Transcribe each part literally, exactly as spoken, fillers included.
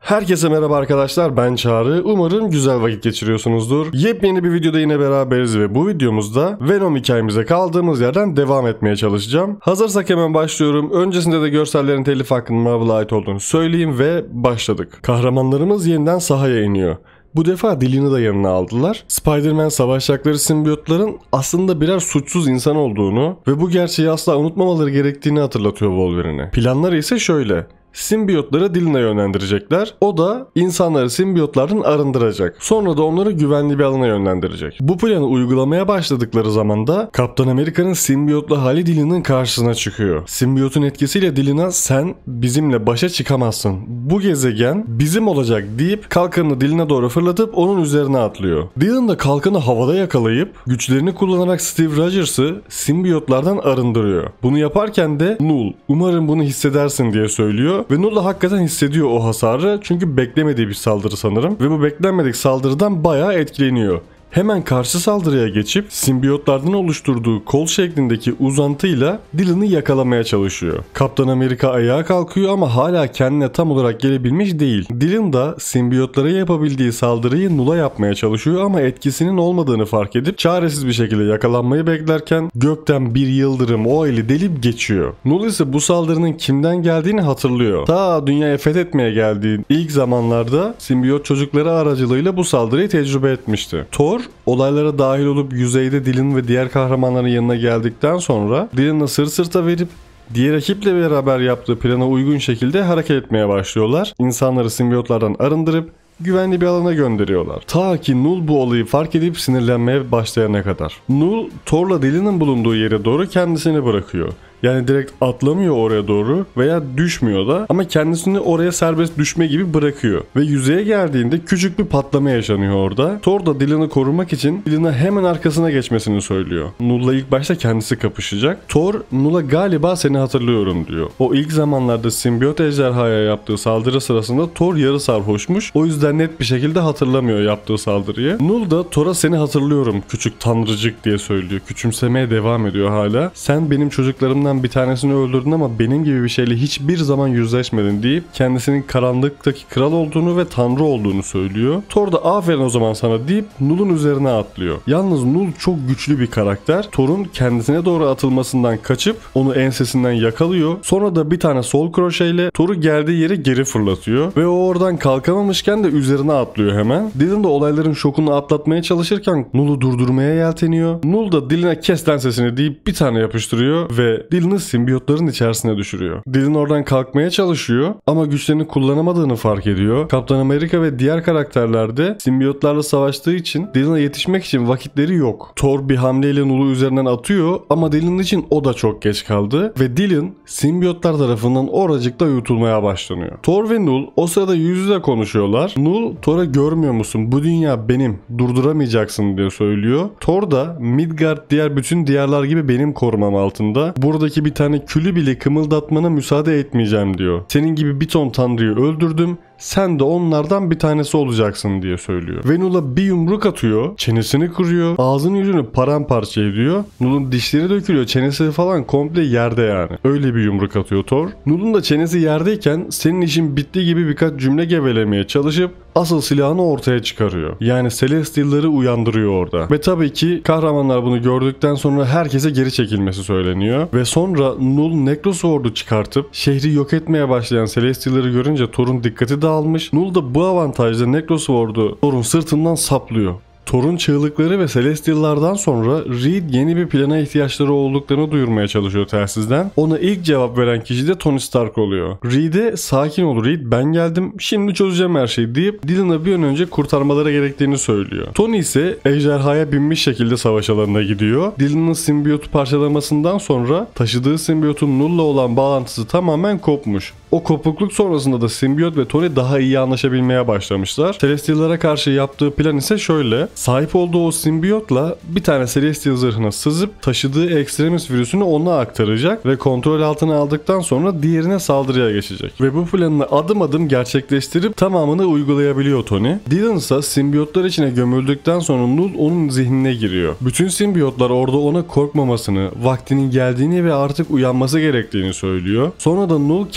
Herkese merhaba arkadaşlar, ben Çağrı. Umarım güzel vakit geçiriyorsunuzdur. Yepyeni bir videoda yine beraberiz ve bu videomuzda Venom hikayemize kaldığımız yerden devam etmeye çalışacağım. Hazırsak hemen başlıyorum. Öncesinde de görsellerin telif hakkının Marvel'a ait olduğunu söyleyeyim ve başladık. Kahramanlarımız yeniden sahaya iniyor. Bu defa Dylan'ı da yanına aldılar. Spider-Man savaşacakları simbiyotların aslında birer suçsuz insan olduğunu ve bu gerçeği asla unutmamaları gerektiğini hatırlatıyor Wolverine'e. Planları ise şöyle. Simbiyotları Dylan'a yönlendirecekler. O da insanları simbiyotlardan arındıracak. Sonra da onları güvenli bir alana yönlendirecek. Bu planı uygulamaya başladıkları zaman da Kaptan Amerika'nın simbiyotlu hali Dylan'ın karşısına çıkıyor. Simbiyotun etkisiyle Dylan'a sen bizimle başa çıkamazsın. Bu gezegen bizim olacak deyip kalkanını Dylan'a doğru fırlatıp onun üzerine atlıyor. Dylan da kalkanı havada yakalayıp güçlerini kullanarak Steve Rogers'ı simbiyotlardan arındırıyor. Bunu yaparken de Null, umarım bunu hissedersin diye söylüyor. Ve Null da hakikaten hissediyor o hasarı çünkü beklemediği bir saldırı sanırım ve bu beklenmedik saldırıdan bayağı etkileniyor. Hemen karşı saldırıya geçip simbiyotlardan oluşturduğu kol şeklindeki uzantıyla Dylan'ı yakalamaya çalışıyor. Kaptan Amerika ayağa kalkıyor ama hala kendine tam olarak gelebilmiş değil. Dylan da simbiyotlara yapabildiği saldırıyı Null'a yapmaya çalışıyor ama etkisinin olmadığını fark edip çaresiz bir şekilde yakalanmayı beklerken gökten bir yıldırım o eli delip geçiyor. Null ise bu saldırının kimden geldiğini hatırlıyor. Ta dünyayı fethetmeye geldiği ilk zamanlarda simbiyot çocukları aracılığıyla bu saldırıyı tecrübe etmişti. Thor olaylara dahil olup yüzeyde Dylan ve diğer kahramanların yanına geldikten sonra Dylan'ı sırt sırta verip diğer ekiple beraber yaptığı plana uygun şekilde hareket etmeye başlıyorlar. İnsanları simbiyotlardan arındırıp güvenli bir alana gönderiyorlar. Ta ki Null bu olayı fark edip sinirlenmeye başlayana kadar. Null, Thor'la Dylan'ın bulunduğu yere doğru kendisini bırakıyor. Yani direkt atlamıyor oraya doğru veya düşmüyor da ama kendisini oraya serbest düşme gibi bırakıyor. Ve yüzeye geldiğinde küçük bir patlama yaşanıyor orada. Thor da Dylan'ı korumak için Dylan'a hemen arkasına geçmesini söylüyor. Null'la ilk başta kendisi kapışacak. Thor, Null'a galiba seni hatırlıyorum diyor. O ilk zamanlarda simbiyot ejderhaya yaptığı saldırı sırasında Thor yarı sarhoşmuş. O yüzden net bir şekilde hatırlamıyor yaptığı saldırıyı. Null da Thor'a seni hatırlıyorum küçük tanrıcık diye söylüyor. Küçümsemeye devam ediyor hala. Sen benim çocuklarımdan bir tanesini öldürdün ama benim gibi bir şeyle hiçbir zaman yüzleşmedin deyip kendisinin karanlıktaki kral olduğunu ve tanrı olduğunu söylüyor. Thor da aferin o zaman sana deyip Null'un üzerine atlıyor. Yalnız Null çok güçlü bir karakter. Thor'un kendisine doğru atılmasından kaçıp onu ensesinden yakalıyor. Sonra da bir tane sol kroşeyle Thor'u geldiği yere geri fırlatıyor ve o oradan kalkamamışken de üzerine atlıyor hemen. Dylan da olayların şokunu atlatmaya çalışırken Null'u durdurmaya yelteniyor. Null da Dylan'a kes lan sesini deyip bir tane yapıştırıyor ve Dylan'ı simbiyotların içerisine düşürüyor. Dylan oradan kalkmaya çalışıyor ama güçlerini kullanamadığını fark ediyor. Kaptan Amerika ve diğer karakterler de simbiyotlarla savaştığı için Dylan'a yetişmek için vakitleri yok. Thor bir hamleyle Null'u üzerinden atıyor ama Dylan için o da çok geç kaldı ve Dylan simbiyotlar tarafından oracıkta yutulmaya başlanıyor. Thor ve Null o sırada yüz yüze konuşuyorlar. Null, Thor'a görmüyor musun? Bu dünya benim. Durduramayacaksın diye söylüyor. Thor da Midgard diğer bütün diyarlar gibi benim korumam altında. Buradaki bir tane külü bile kımıldatmana müsaade etmeyeceğim diyor. Senin gibi bir ton tanrıyı öldürdüm. Sen de onlardan bir tanesi olacaksın diye söylüyor. Ve Null'a bir yumruk atıyor. Çenesini kırıyor. Ağzını yüzünü paramparça ediyor. Null'un dişleri dökülüyor. Çenesi falan komple yerde yani. Öyle bir yumruk atıyor Thor. Null'un da çenesi yerdeyken senin işin bitti gibi birkaç cümle gevelemeye çalışıp asıl silahını ortaya çıkarıyor. Yani Celestial'ları uyandırıyor orada. Ve tabii ki kahramanlar bunu gördükten sonra herkese geri çekilmesi söyleniyor. Ve sonra Null Necrosword'u çıkartıp şehri yok etmeye başlayan Celestial'ları görünce Thor'un dikkati dağılmış. Null da bu avantajla Necrosword'u Thor'un sırtından saplıyor. Thor'un çığlıkları ve Celestial'lardan sonra Reed yeni bir plana ihtiyaçları olduklarını duyurmaya çalışıyor telsizden. Ona ilk cevap veren kişi de Tony Stark oluyor. Reed'e sakin ol Reed, ben geldim şimdi çözeceğim her şeyi deyip Dylan'ı bir an önce kurtarmaları gerektiğini söylüyor. Tony ise ejderhaya binmiş şekilde savaş alanına gidiyor. Dylan'ın simbiyotu parçalamasından sonra taşıdığı simbiyotun Null'la olan bağlantısı tamamen kopmuş. O kopukluk sonrasında da simbiyot ve Tony daha iyi anlaşabilmeye başlamışlar. Celestial'lara karşı yaptığı plan ise şöyle. Sahip olduğu o simbiyotla bir tane Celestial zırhına sızıp taşıdığı Extremis virüsünü ona aktaracak ve kontrol altına aldıktan sonra diğerine saldırıya geçecek. Ve bu planını adım adım gerçekleştirip tamamını uygulayabiliyor Tony. Dylan ise simbiyotlar içine gömüldükten sonra Null onun zihnine giriyor. Bütün simbiyotlar orada ona korkmamasını, vaktinin geldiğini ve artık uyanması gerektiğini söylüyor. Sonra da Null kendisini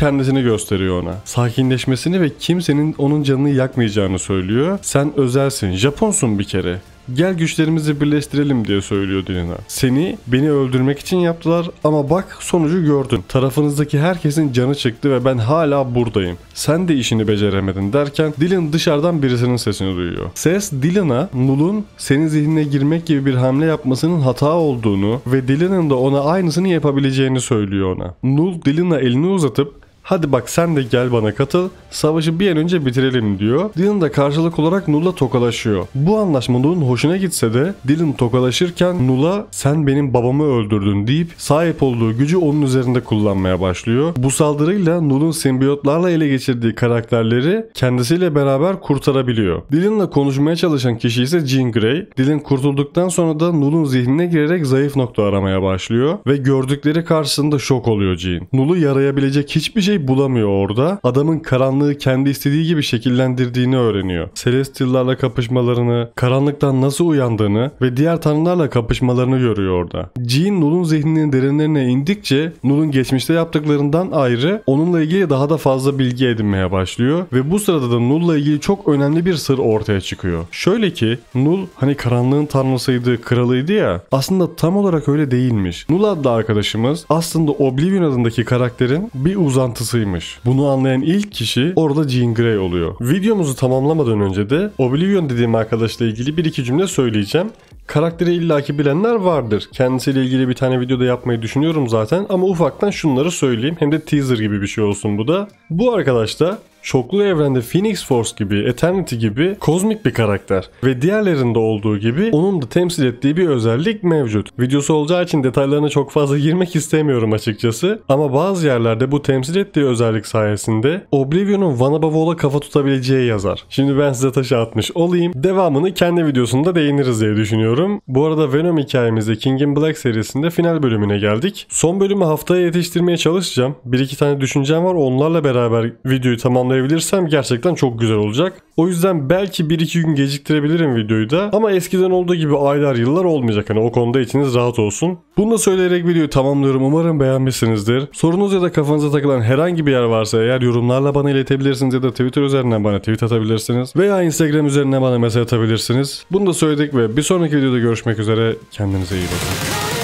gösteriyor ona. Sakinleşmesini ve kimsenin onun canını yakmayacağını söylüyor. Sen özelsin, Japonsun bir kere. Gel güçlerimizi birleştirelim diye söylüyor Dylan'a. Seni beni öldürmek için yaptılar ama bak sonucu gördün. Tarafınızdaki herkesin canı çıktı ve ben hala buradayım. Sen de işini beceremedin derken Dylan dışarıdan birisinin sesini duyuyor. Ses Dylan'a Null'un senin zihnine girmek gibi bir hamle yapmasının hata olduğunu ve Dylan'ın da ona aynısını yapabileceğini söylüyor ona. Null Dylan'a elini uzatıp hadi bak sen de gel bana katıl, savaşı bir an önce bitirelim diyor. Dylan da karşılık olarak Null'la tokalaşıyor. Bu anlaşma Null'un hoşuna gitse de Dylan tokalaşırken Null'a sen benim babamı öldürdün deyip sahip olduğu gücü onun üzerinde kullanmaya başlıyor. Bu saldırıyla Null'un simbiyotlarla ele geçirdiği karakterleri kendisiyle beraber kurtarabiliyor. Dylan'la konuşmaya çalışan kişi ise Jean Grey. Dylan kurtulduktan sonra da Null'un zihnine girerek zayıf nokta aramaya başlıyor ve gördükleri karşısında şok oluyor Jean. Null'u yarayabilecek hiçbir şey bulamıyor orada. Adamın karanlığı kendi istediği gibi şekillendirdiğini öğreniyor. Celestial'larla kapışmalarını, karanlıktan nasıl uyandığını ve diğer tanrılarla kapışmalarını görüyor orada. Jean Null'un zihninin derinlerine indikçe Null'un geçmişte yaptıklarından ayrı onunla ilgili daha da fazla bilgi edinmeye başlıyor ve bu sırada da Null'la ilgili çok önemli bir sır ortaya çıkıyor. Şöyle ki Null hani karanlığın tanrısıydı, kralıydı ya, aslında tam olarak öyle değilmiş. Null adlı arkadaşımız aslında Oblivion adındaki karakterin bir uzantısı. Bunu anlayan ilk kişi orada Jean Grey oluyor. Videomuzu tamamlamadan önce de Oblivion dediğim arkadaşla ilgili bir iki cümle söyleyeceğim. Karakteri illaki bilenler vardır. Kendisiyle ilgili bir tane videoda yapmayı düşünüyorum zaten ama ufaktan şunları söyleyeyim. Hem de teaser gibi bir şey olsun bu da. Bu arkadaş da çoklu evrende Phoenix Force gibi, Eternity gibi kozmik bir karakter. Ve diğerlerinde olduğu gibi onun da temsil ettiği bir özellik mevcut. Videosu olacağı için detaylarına çok fazla girmek istemiyorum açıkçası. Ama bazı yerlerde bu temsil ettiği özellik sayesinde Oblivion'un Vanaaba Wall'a kafa tutabileceği yazar. Şimdi ben size taşı atmış olayım. Devamını kendi videosunda değiniriz diye düşünüyorum. Bu arada Venom hikayemizde King in Black serisinde final bölümüne geldik. Son bölümü haftaya yetiştirmeye çalışacağım. Bir iki tane düşüncem var. Onlarla beraber videoyu tamamlayabilirsem gerçekten çok güzel olacak. O yüzden belki bir iki gün geciktirebilirim videoyu da. Ama eskiden olduğu gibi aylar yıllar olmayacak. Hani o konuda içiniz rahat olsun. Bunu da söyleyerek videoyu tamamlıyorum. Umarım beğenmişsinizdir. Sorunuz ya da kafanıza takılan herhangi bir yer varsa eğer yorumlarla bana iletebilirsiniz ya da Twitter üzerinden bana tweet atabilirsiniz. Veya Instagram üzerinden bana mesaj atabilirsiniz. Bunu da söyledik ve bir sonraki videoda görüşmek üzere. Kendinize iyi bakın.